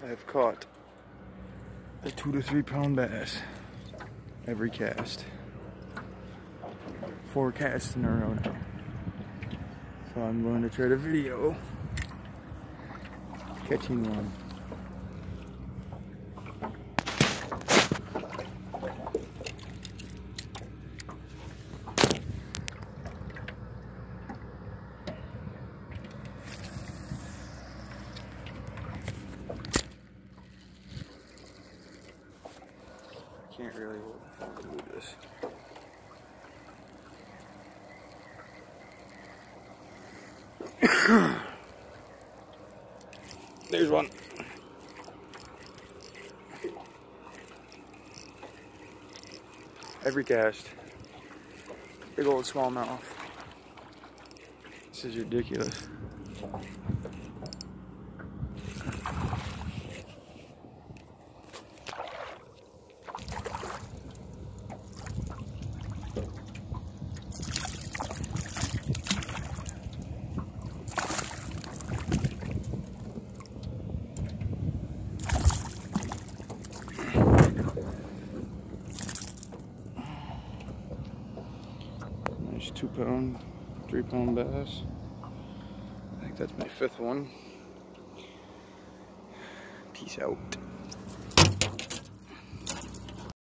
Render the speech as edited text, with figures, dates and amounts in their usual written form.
I've caught a 2 to 3 pound bass every cast. 4 casts in a row now. So I'm going to try to video catching one. Can't really do this. There's one. Every cast. Big old smallmouth. This is ridiculous. Nice 2 pound, 3 pound bass. I think that's my 5th one. Peace out.